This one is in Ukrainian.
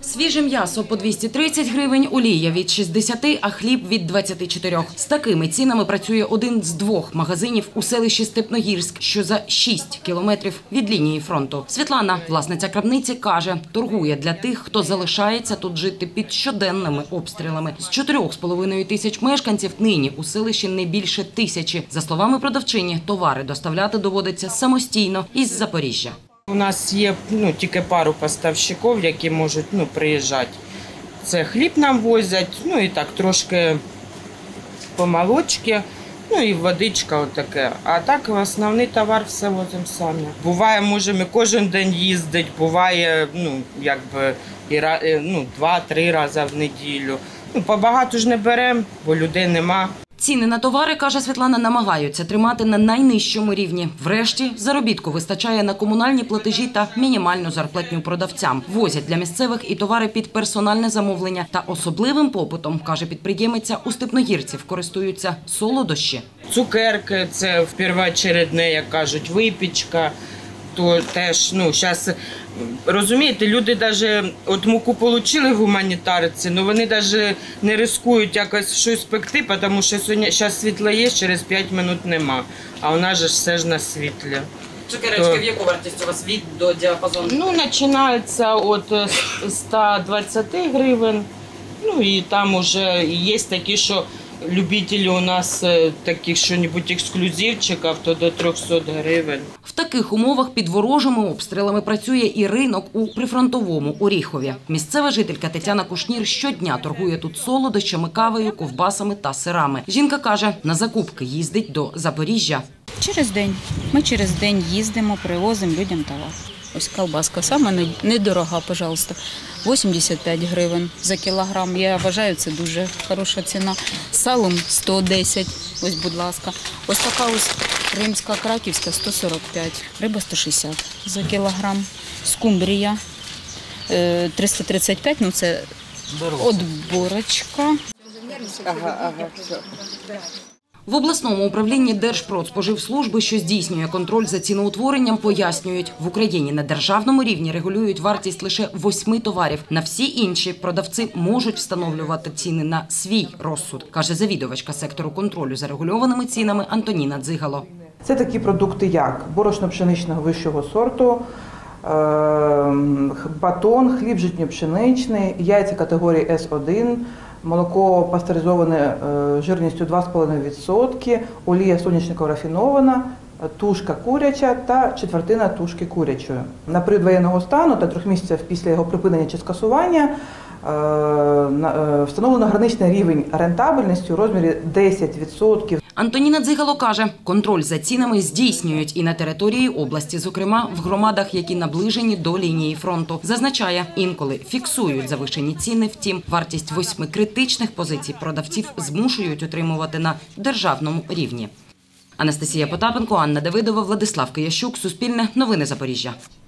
Свіже м'ясо по 230 гривень, олія від 60, а хліб від 24. З такими цінами працює один з двох магазинів у селищі Степногірськ, що за 6 кілометрів від лінії фронту. Світлана, власниця крамниці, каже, торгує для тих, хто залишається тут жити під щоденними обстрілами. З 4,5 тисяч мешканців нині у селищі не більше 1000. За словами продавчині, товари доставляти доводиться самостійно із Запоріжжя. У нас є тільки пару поставщиків, які можуть приїжджати. Це хліб нам возять, і так трошки помолочки, і водичка отаке. А так основний товар все возимо самі. Буває, можемо кожен день їздити, буває 2-3 рази в неділю. Побагато ж не беремо, бо людей нема. Ціни на товари, каже Світлана, намагаються тримати на найнижчому рівні. Врешті, заробітку вистачає на комунальні платежі та мінімальну зарплатню продавцям. Возять для місцевих і товари під персональне замовлення. Та особливим попитом, каже підприємиця, у степногірців користуються солодощі. Цукерки – це першочередне, як кажуть, випічка. То теж, зараз, розумієте, люди навіть муку отримали в гуманітарці, але вони навіть не ризикують якось щось пекти, тому що зараз світло є, через 5 минут нема, а у нас же все ж на світлі. Цукерочки в яку вартість у вас від до діапазону? Починається від 120 гривень, і там вже є такі, що любителі у нас таких що-небудь ексклюзивчиків, то до 300 гривень. В таких умовах під ворожими обстрілами працює і ринок у прифронтовому Оріхові. Місцева жителька Тетяна Кушнір щодня торгує тут солодощами, кавою, ковбасами та сирами. Жінка каже, на закупки їздить до Запоріжжя. Через день. Ми через день їздимо, привозимо людям товар. Ось колбаска, саме недорога, пожалуйста, 85 гривень за кілограм. Я вважаю, це дуже хороша ціна. Салом 110, ось, будь ласка. Ось така ось римська, краківська 145, риба 160 за кілограм. Скумбрія 335, це отборочка. В обласному управлінні Держпродспоживслужби, що здійснює контроль за ціноутворенням, пояснюють, в Україні на державному рівні регулюють вартість лише 8 товарів. На всі інші продавці можуть встановлювати ціни на свій розсуд, каже завідувачка сектору контролю за регульованими цінами Антоніна Дзигало. Це такі продукти, як борошно пшеничного вищого сорту, батон, хліб житньо-пшеничний, яйця категорії С1, молоко пастеризоване жирністю 2,5%, олія соняшникова рафінована, тушка куряча та четвертина тушки курячої. На період воєнного стану та 3 місяців після його припинення чи скасування встановлено граничний рівень рентабельності у розмірі 10%. Антоніна Дзигало каже, контроль за цінами здійснюють і на території області, зокрема в громадах, які наближені до лінії фронту. Зазначає, інколи фіксують завищені ціни, втім, вартість 8 критичних позицій продавців змушують утримувати на державному рівні. Анастасія Потапенко, Анна Давидова, Владислав Киящук, Суспільне, Новини Запоріжжя.